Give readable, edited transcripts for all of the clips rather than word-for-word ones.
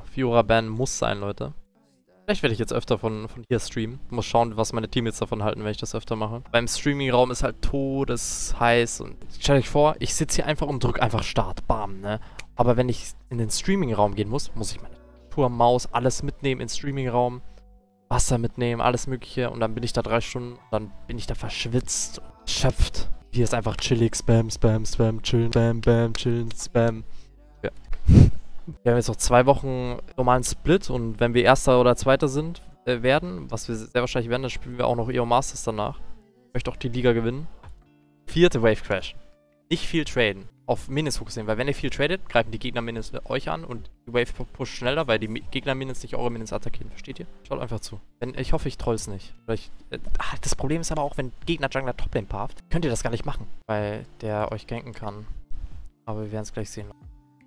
Fiora Ban muss sein, Leute. Vielleicht werde ich jetzt öfter von hier streamen. Muss schauen, was meine Teammates davon halten, wenn ich das öfter mache. Beim Streaming-Raum ist halt todesheiß. Und stellt euch vor, ich sitze hier einfach und drücke einfach Start. Bam, ne? Aber wenn ich in den Streaming-Raum gehen muss, muss ich meine Tour, Maus, alles mitnehmen ins Streaming-Raum. Wasser mitnehmen, alles mögliche. Und dann bin ich da 3 Stunden. Dann bin ich da verschwitzt und erschöpft. Hier ist einfach chillig. Spam, Spam, Spam, chillen, Spam, Bam, chillen, Spam. Ja. Wir haben jetzt noch 2 Wochen normalen Split und wenn wir Erster oder Zweiter sind, werden, was wir sehr wahrscheinlich werden, dann spielen wir auch noch EO Masters danach. Ich möchte auch die Liga gewinnen. 4. Wave Crash. Nicht viel traden. Auf Minions fokussieren, weil wenn ihr viel tradet, greifen die Gegner Minions euch an und die Wave pusht schneller, weil die Gegner Minions nicht eure Minions attackieren. Versteht ihr? Schaut einfach zu. Ich hoffe, ich troll's nicht. Das Problem ist aber auch, wenn Gegner Jungler Toplane parft, könnt ihr das gar nicht machen, weil der euch ganken kann. Aber wir werden es gleich sehen.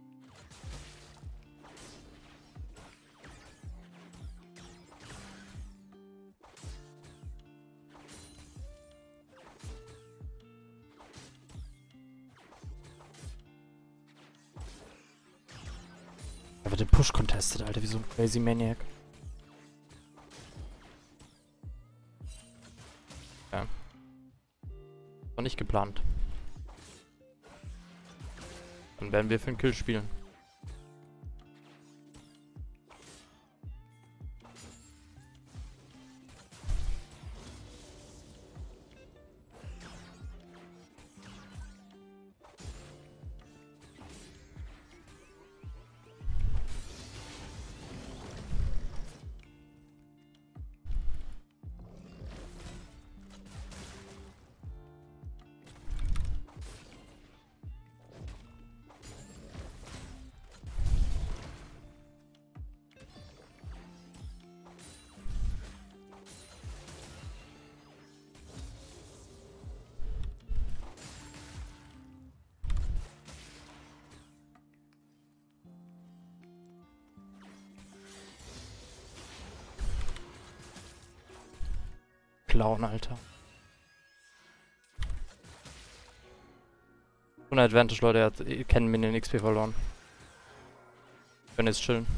Da wird den Push contested, Alter, wie so ein crazy Maniac. Ja. War nicht geplant. Dann werden wir für einen Kill spielen. Clown, Alter. Ohne Advantage, Leute, er hat keinen Minion XP verloren. Wir können jetzt chillen.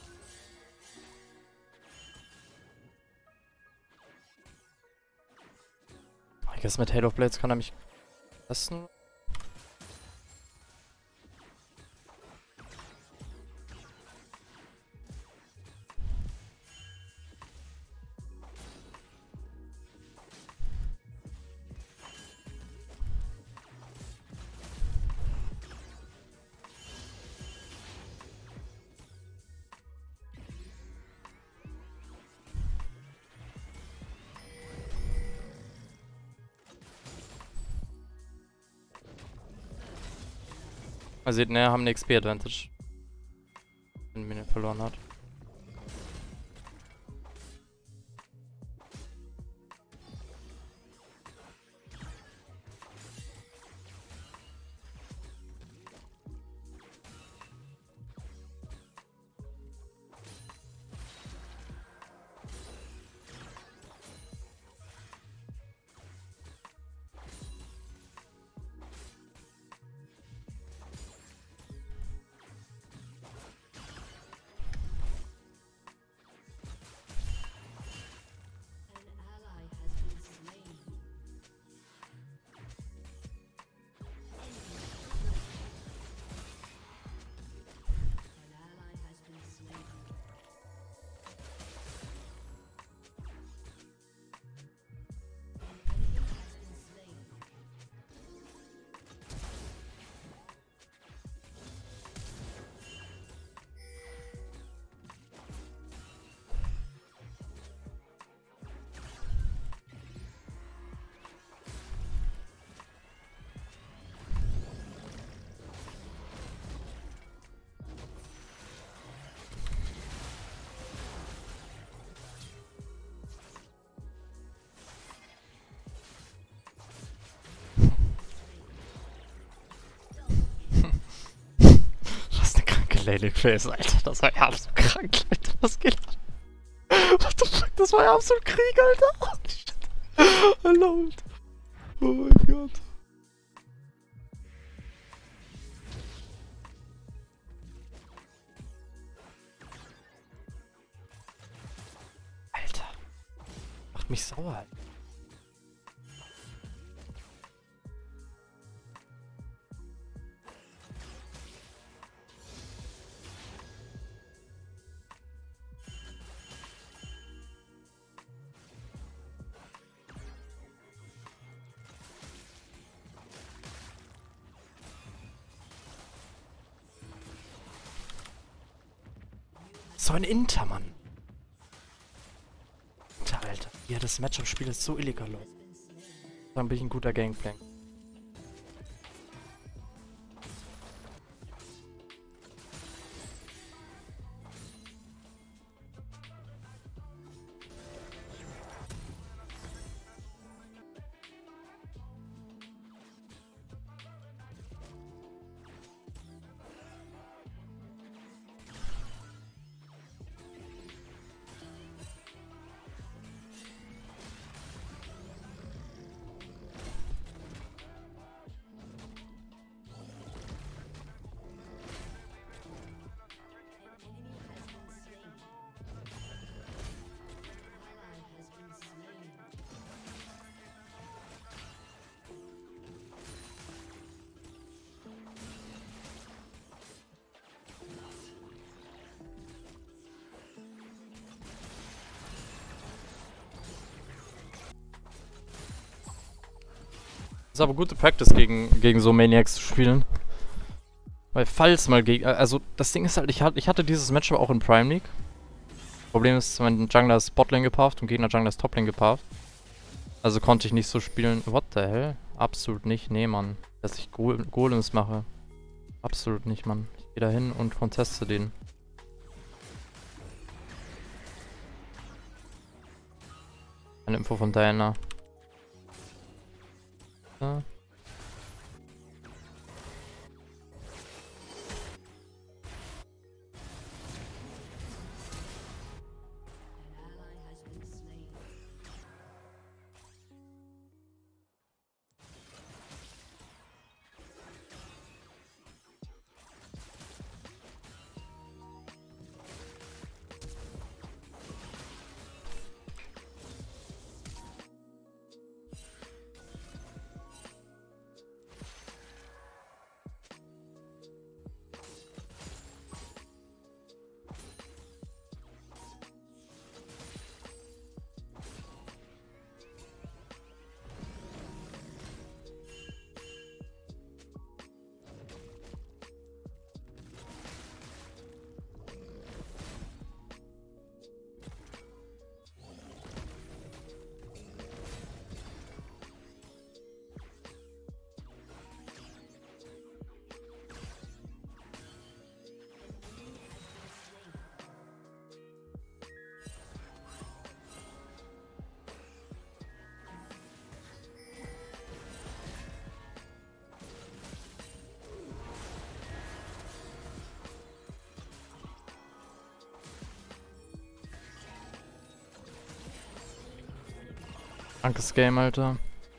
Ich guess mit Halo of Blades kann er mich testen. Man sieht, ne, haben eine XP-Advantage. Wenn Minion verloren hat. Lady Face, Alter. Das war ja absolut krank, Alter. Was geht ab? What the fuck? Das war ja absolut Krieg, Alter. Oh, shit. I love it. Oh mein Gott. macht mich sauer. So ein Inter, Mann. Alter, ja, das Matchup-Spiel ist so illegal. Dann bin ich ein guter Gangplank. Ist aber gute Practice gegen so Maniacs zu spielen. Weil falls mal gegen... Also das Ding ist halt, ich hatte dieses Matchup auch in Prime League. Problem ist, mein Jungler ist Botlane gepufft und Gegner Jungler ist Toplane gepufft. Also konnte ich nicht so spielen. What the hell? Absolut nicht. Nee, Mann. Dass ich Golems mache. Absolut nicht, Mann. Ich gehe da hin und conteste den. Eine Info von Diana. Ja. Krankes Game, Alter.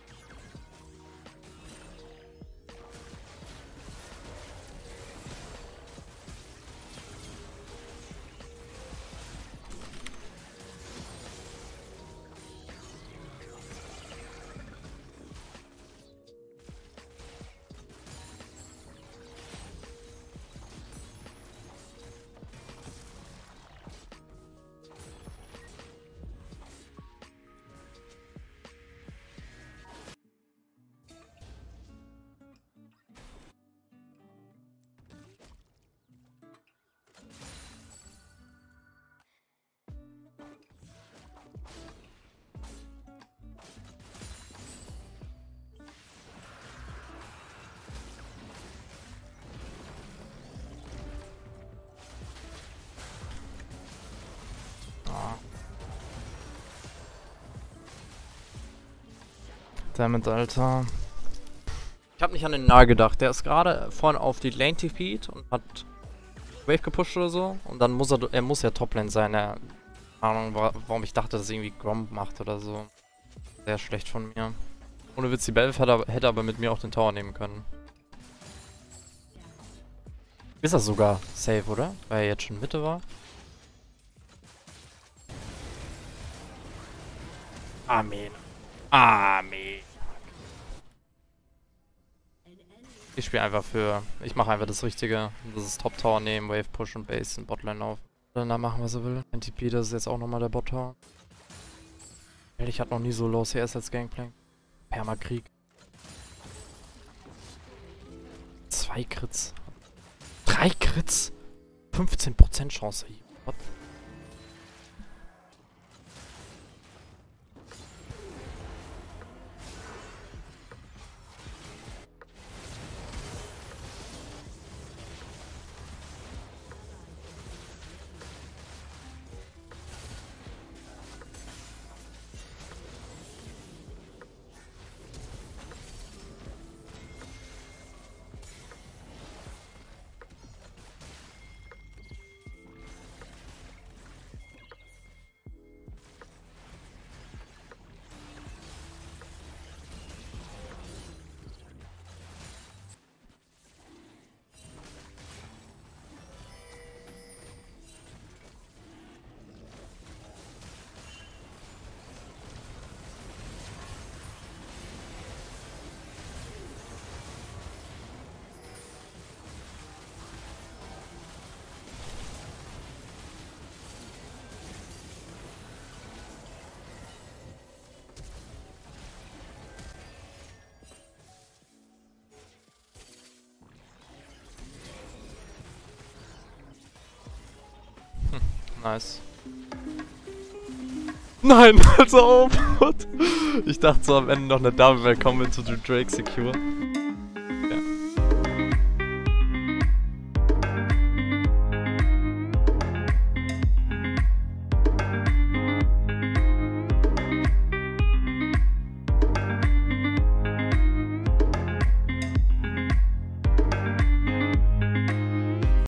Damit, Alter. Ich hab nicht an den Nahe gedacht. Der ist gerade vorne auf die Lane TP'd und hat Wave gepusht oder so. Und dann muss er muss ja Toplane sein. Keine Ahnung, warum ich dachte, dass er irgendwie Gromp macht oder so. Sehr schlecht von mir. Ohne Witz, die Belf hätte aber mit mir auch den Tower nehmen können. Ist das sogar safe, oder? Weil er jetzt schon Mitte war. Amen. Amen. Ich spiele einfach für... Ich mache einfach das Richtige. Das ist Top Tower nehmen, Wave Push und Base in Botlane auf. Dann da machen, was er will. NTP, das ist jetzt auch nochmal der Bot Tower. Ich hatte noch nie so Low CS als Gangplank. Permakrieg. 2 Crits. 3 Crits. 15% Chance hier. What? Nice. Nein, also auf! Ich dachte so am Ende noch eine Double Combo into the Drake Secure.